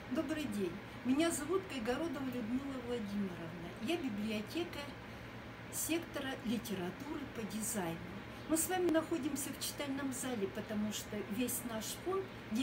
Добрый день. Меня зовут Кайгородова Людмила Владимировна. Я библиотекарь сектора литературы по дизайну. Мы с вами находимся в читальном зале, потому что весь наш фонд,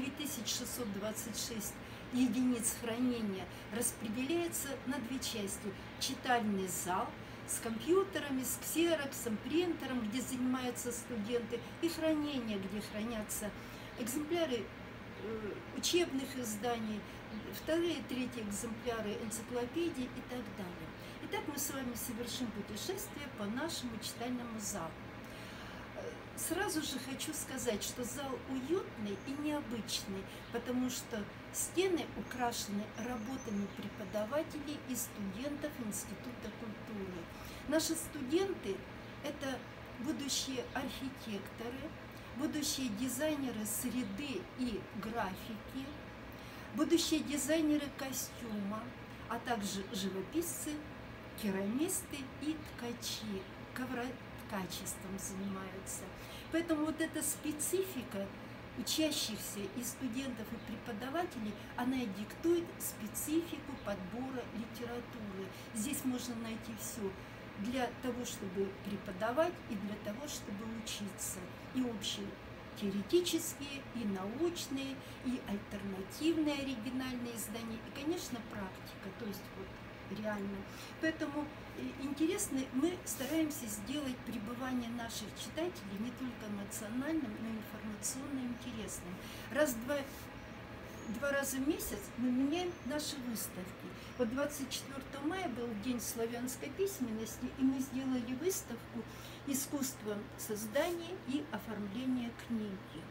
9626 единиц хранения, распределяется на две части. Читальный зал с компьютерами, с ксероксом, принтером, где занимаются студенты, и хранение, где хранятся экземпляры учебных изданий, вторые, третьи экземпляры энциклопедий и так далее. Итак, мы с вами совершим путешествие по нашему читальному залу. Сразу же хочу сказать, что зал уютный и необычный, потому что стены украшены работами преподавателей и студентов Института культуры. Наши студенты – это будущие архитекторы, будущие дизайнеры среды и графики, будущие дизайнеры костюма, а также живописцы, керамисты и ткачи, ковроткачеством занимаются. Поэтому вот эта специфика учащихся и студентов и преподавателей, она и диктует специфику подбора литературы. Здесь можно найти все для того, чтобы преподавать, и для того, чтобы учиться. И общие теоретические, и научные, и альтернативные оригинальные издания, и, конечно, практика, то есть вот реально. Поэтому интересно, мы стараемся сделать пребывание наших читателей не только эмоциональным, но и информационно интересным. Два раза в месяц мы меняем наши выставки. Вот 24 мая был День славянской письменности, и мы сделали выставку «Искусство создания и оформления книги».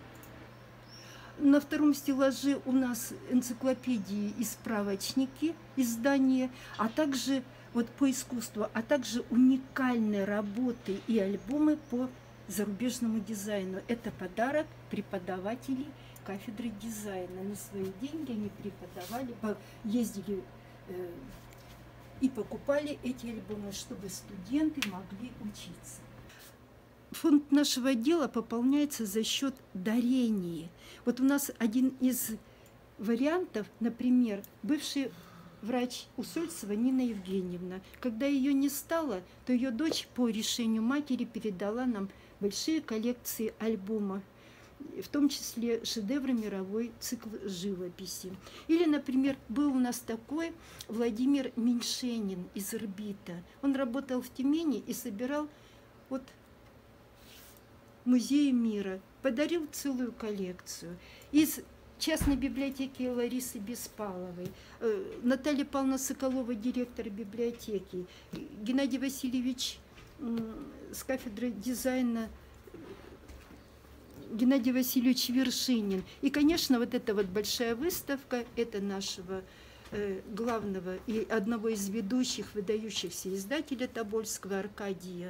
На втором стеллаже у нас энциклопедии и справочники, издания, а также вот по искусству, а также уникальные работы и альбомы по зарубежному дизайну. Это подарок преподавателей кафедры дизайна. На свои деньги они преподавали, ездили и покупали эти альбомы, чтобы студенты могли учиться. Фонд нашего отдела пополняется за счет дарений. Вот у нас один из вариантов, например, бывший врач Усольцева Нина Евгеньевна. Когда ее не стало, то ее дочь по решению матери передала нам большие коллекции альбома, в том числе шедевры мировой цикл живописи. Или, например, был у нас такой Владимир Меньшенин из Ирбита. Он работал в Тюмени и собирал вот Музея мира, подарил целую коллекцию. Из частной библиотеки Ларисы Беспаловой, Наталья Павловна Соколова, директор библиотеки, Геннадий Васильевич с кафедры дизайна, Геннадий Васильевич Вершинин. И, конечно, вот эта вот большая выставка, это нашего главного и одного из ведущих, выдающихся издателя Тобольского Аркадия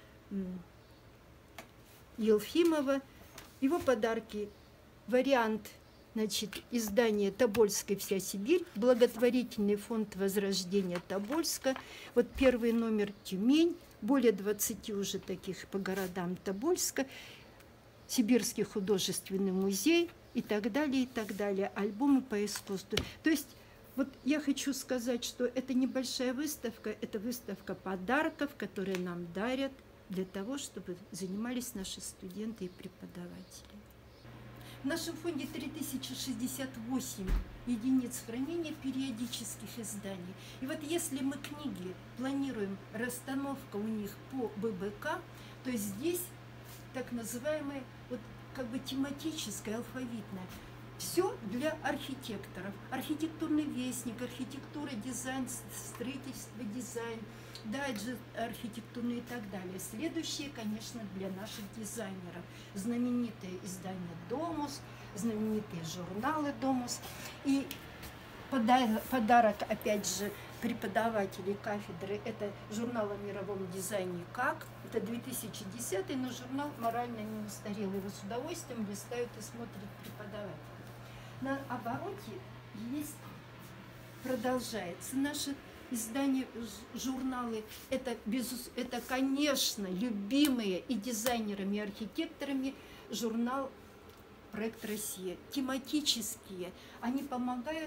Елфимова. Его подарки, вариант, значит, издания «Тобольская вся Сибирь», благотворительный фонд возрождения Тобольска. Вот первый номер «Тюмень», более 20 уже таких по городам Тобольска, Сибирский художественный музей и так далее, альбомы по искусству. То есть вот я хочу сказать, что это небольшая выставка, это выставка подарков, которые нам дарят для того, чтобы занимались наши студенты и преподаватели. В нашем фонде 3068 единиц хранения периодических изданий. И вот если мы книги планируем, расстановка у них по ББК, то здесь так называемое вот как бы тематическое, алфавитное. Все для архитекторов. Архитектурный вестник, архитектура, дизайн, строительство, дизайн, дайджест архитектурный и так далее. Следующее, конечно, для наших дизайнеров. Знаменитые издания «Домус», знаменитые журналы «Домус». И подарок, опять же, преподавателей кафедры – это журнал о мировом дизайне «Как». Это 2010, но журнал морально не устарел. Его с удовольствием листают и смотрят преподаватели. На обороте есть, продолжается наше издание, журналы. Это, конечно, любимые и дизайнерами, и архитекторами журнал «Проект Россия». Тематические. Они помогают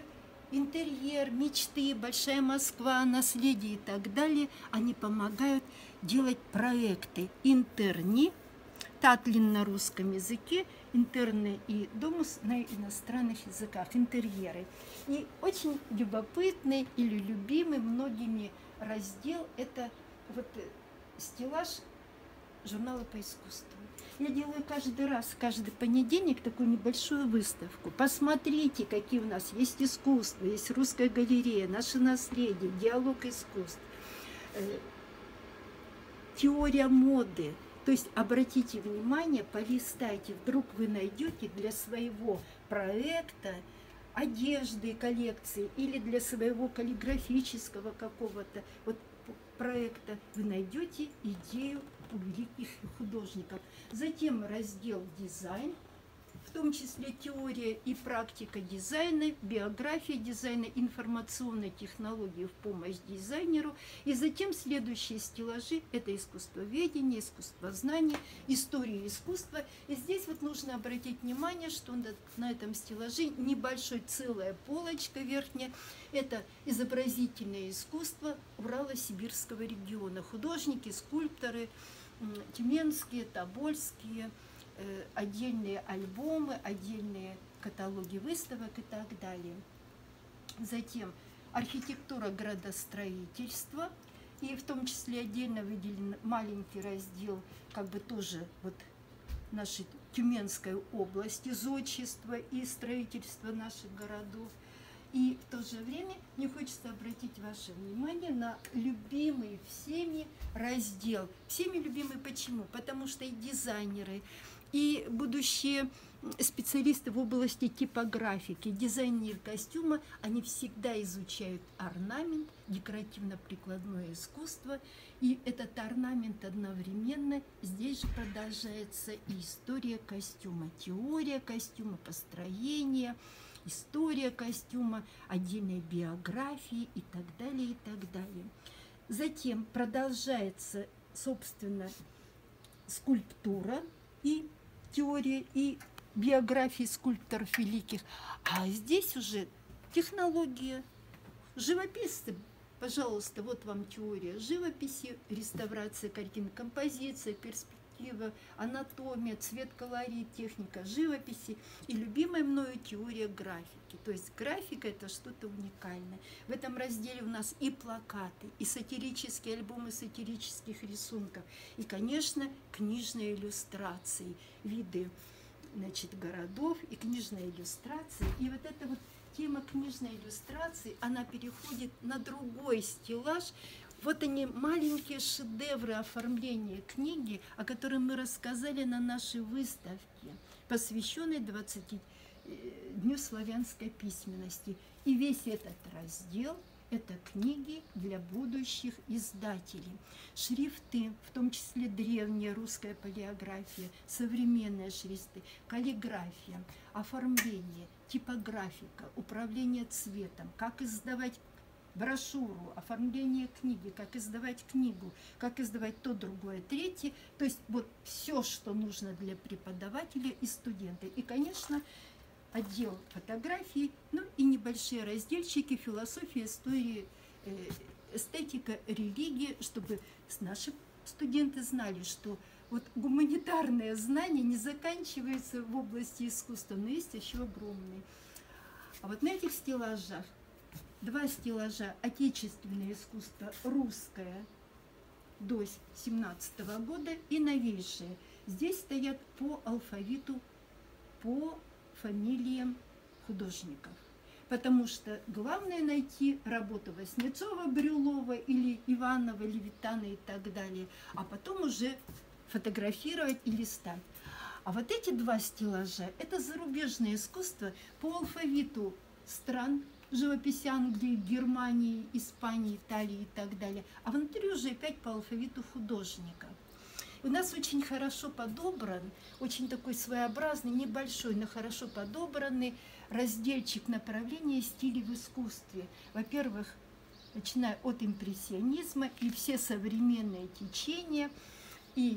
интерьер, мечты, большая Москва, наследие и так далее, они помогают делать проекты интерни, татлин на русском языке, интерны и домус на иностранных языках, интерьеры. И очень любопытный или любимый многими раздел – это вот стеллаж журнала по искусству. Я делаю каждый раз, каждый понедельник такую небольшую выставку. Посмотрите, какие у нас есть искусства, есть русская галерея, наше наследие, диалог искусств, теория моды. То есть обратите внимание, полистайте, вдруг вы найдете для своего проекта одежды, коллекции или для своего каллиграфического какого-то вот проекта вы найдете идею у великих художников. Затем раздел «Дизайн», в том числе теория и практика дизайна, биография дизайна, информационные технологии в помощь дизайнеру. И затем следующие стеллажи – это искусствоведение, искусствознание, история искусства. И здесь вот нужно обратить внимание, что на этом стеллаже небольшой целая полочка верхняя – это изобразительное искусство Урало-Сибирского региона. Художники, скульпторы, тюменские, тобольские, отдельные альбомы, отдельные каталоги выставок и так далее. Затем архитектура градостроительства, и в том числе отдельно выделен маленький раздел, как бы тоже вот нашей Тюменской области, зодчество и строительство наших городов. И в то же время мне хочется обратить ваше внимание на любимый всеми раздел. Всеми любимый почему? Потому что и дизайнеры, и будущие специалисты в области типографики, дизайнеры костюма, они всегда изучают орнамент, декоративно-прикладное искусство. И этот орнамент одновременно здесь же продолжается и история костюма, теория костюма, построение, история костюма, отдельные биографии и так далее, и так далее. Затем продолжается, собственно, скульптура и теория, и биографии скульпторов великих. А здесь уже технология, живописцы. Пожалуйста, вот вам теория живописи, реставрация картин, композиция, перспектива, анатомия, цвет, колорит, техника живописи и любимая мною теория графики. То есть графика – это что-то уникальное. В этом разделе у нас и плакаты, и сатирические альбомы сатирических рисунков, и, конечно, книжные иллюстрации, виды, значит, городов и книжные иллюстрации. И вот эта вот тема книжной иллюстрации, она переходит на другой стеллаж. Вот они, маленькие шедевры оформления книги, о которых мы рассказали на нашей выставке, посвященной 20 Дню славянской письменности. И весь этот раздел – это книги для будущих издателей. Шрифты, в том числе древняя русская палеография, современные шрифты, каллиграфия, оформление, типографика, управление цветом, как издавать брошюру, оформление книги, как издавать книгу, как издавать то, другое, третье. То есть вот все, что нужно для преподавателя и студента. И, конечно, отдел фотографий, ну и небольшие разделчики философия, история, эстетика, религия, чтобы наши студенты знали, что вот гуманитарное знание не заканчивается в области искусства, но есть еще огромные. А вот на этих стеллажах два стеллажа отечественное искусство русское до 17 года и новейшее. Здесь стоят по алфавиту, по фамилиям художников. Потому что главное найти работу Васнецова, Брюлова или Иванова, Левитана и так далее, а потом уже фотографировать и листать. А вот эти два стеллажа – это зарубежное искусство по алфавиту стран, живописи Англии, Германии, Испании, Италии и так далее. А внутри уже опять по алфавиту художников. У нас очень хорошо подобран, очень такой своеобразный, небольшой, но хорошо подобранный разделчик направления стилей в искусстве. Во-первых, начиная от импрессионизма и все современные течения, и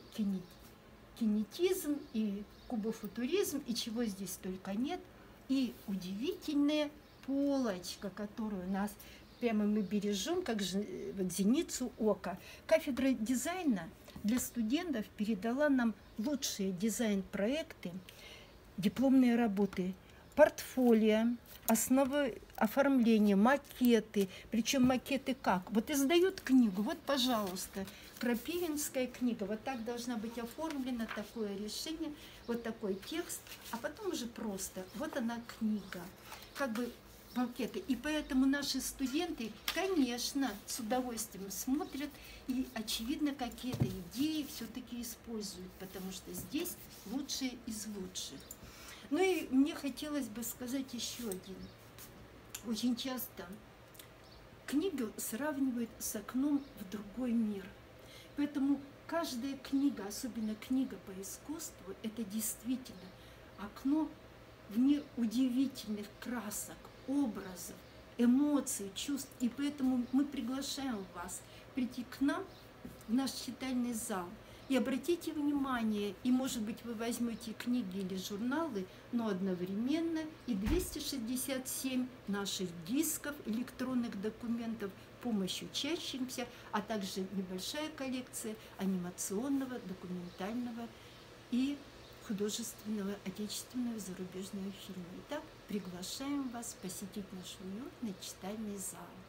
кинетизм, и кубофутуризм, и чего здесь только нет, и удивительные полочка, которую у нас прямо мы бережем, как же вот зеницу ока. Кафедра дизайна для студентов передала нам лучшие дизайн-проекты, дипломные работы, портфолио, основы оформления, макеты. Причем макеты как? Вот издают книгу, вот, пожалуйста, Крапивинская книга. Вот так должна быть оформлена, такое решение, вот такой текст. А потом уже просто, вот она книга. Как бы макеты. И поэтому наши студенты, конечно, с удовольствием смотрят и, очевидно, какие-то идеи все-таки используют, потому что здесь лучшие из лучших. Ну и мне хотелось бы сказать еще один. Очень часто книгу сравнивают с окном в другой мир. Поэтому каждая книга, особенно книга по искусству, это действительно окно в мир удивительных красок, образов, эмоций, чувств. И поэтому мы приглашаем вас прийти к нам в наш читальный зал. И обратите внимание, и, может быть, вы возьмете книги или журналы, но одновременно и 267 наших дисков, электронных документов, помощь учащимся, а также небольшая коллекция анимационного, документального и художественного, отечественного, зарубежного фильма. Итак, приглашаем вас посетить наш уютный читальный зал.